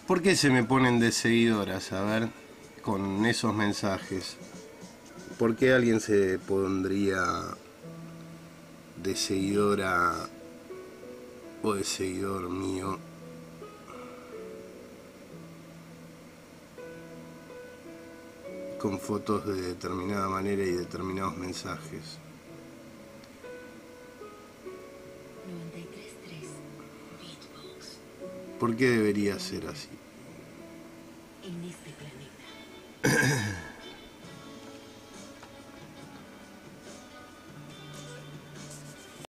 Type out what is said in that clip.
¿Por qué se me ponen de seguidoras? A ver, con esos mensajes. ¿Por qué alguien se pondría de seguidora o de seguidor mío? Con fotos de determinada manera y determinados mensajes. 93.3 Beatbox. ¿Por qué debería ser así? En este planeta